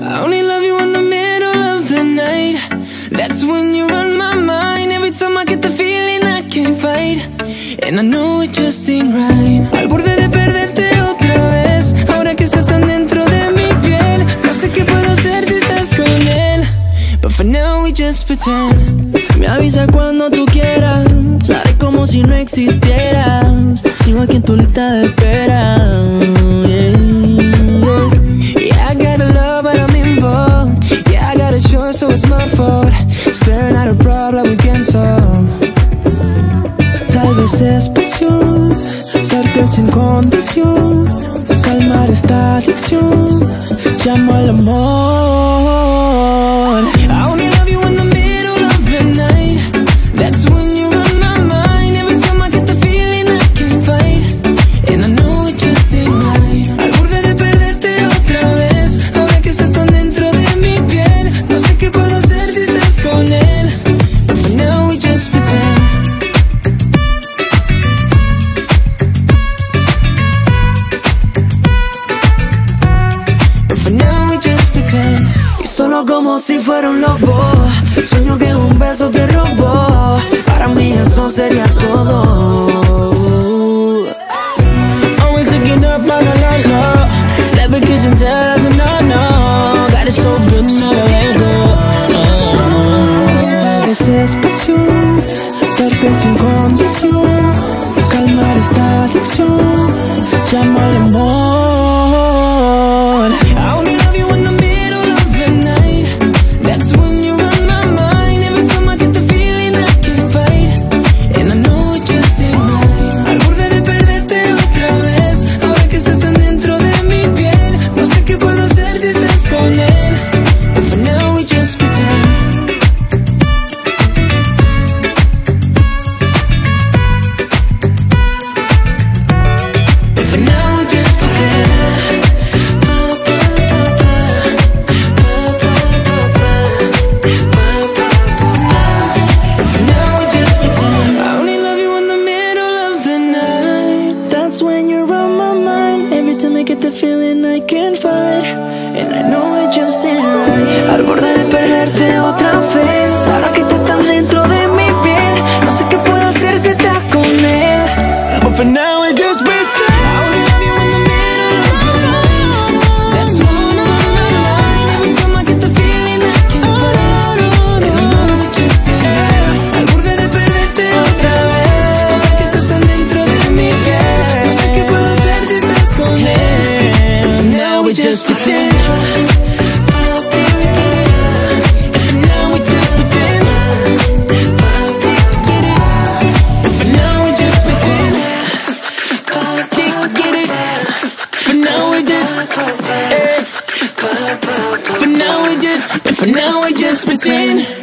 I only love you in the middle of the night. That's when you run my mind. Every time I get the feeling I can't fight, and I know it just ain't right. Al borde de perderte otra vez, ahora que estás tan dentro de mi piel. No sé qué puedo hacer si estás con él, but for now we just pretend. Me avisa cuando tú quieras, haré como si no existieras. Sigo aquí en tu lista de espera. Yeah, I got a love but I'm involved. Yeah, I got a choice so it's my fault. Staring at a problem we can't solve. Tal vez es pasión, darte sin condición, calmar esta adicción, llamo al amor. I only love you in the middle of the night. That's when you run my mind. Every time I get the feeling I can't fight, and I know it just ain't right. Al borde de perderte otra vez, ahora que estás tan dentro de mi piel. No sé qué puedo hacer si estás con él, but for now we just pretend. But for now we just pretend. Y solo como si fuera un lobo, sueño que un beso te robó. Para mí eso sería todo. Always looking up, no, no, no, no. Never kiss and tell, that's a no-no. Got it so good, never let go. A veces pasión, darte sin condición, calmar esta adicción, llamo al amor. I only love you in the middle of the night. That's when you run my mind. Every time I get the feeling I can't fight, and I know it just ain't right. Al borde de perderte otra vez, ahora que estás tan dentro de mi piel. No sé qué puedo hacer si estás con él, but for now we just pretend. But for now we just pretend. That's when you're on my mind. Every time I get the feeling I can't fight, and I know it just ain't right. Al borde de perderte otra vez, ahora que estás tan dentro de mi piel. No sé qué puedo hacer si estás con él, But for now we just pretend. I only love you in the middle of the night. That's when you run my mind. Every time I get the feeling I can't fight, and I know it just ain't right. Al borde de perderte otra vez, ahora que estás tan dentro de mi piel. No sé qué puedo hacer si estás con él. But for now we just pretend. For now we just pretend.